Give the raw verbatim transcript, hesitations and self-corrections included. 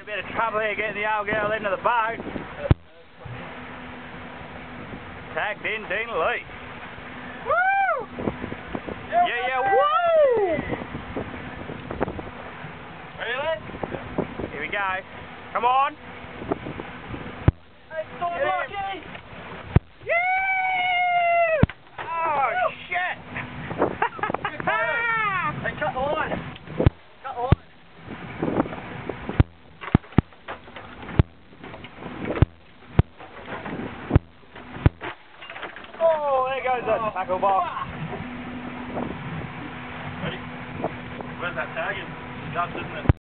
a bit of trouble here getting the old girl into the boat. Tagged in Dean Lee. Woo! Yeah, yeah, woo! Really? Here we go. Come on. Hey, stop lucky! Yeah! Oh, shit! Hey, cut the line. Cut the line. Oh, there goes the tackle box. Ready? Where's that tagging? Dust, isn't it?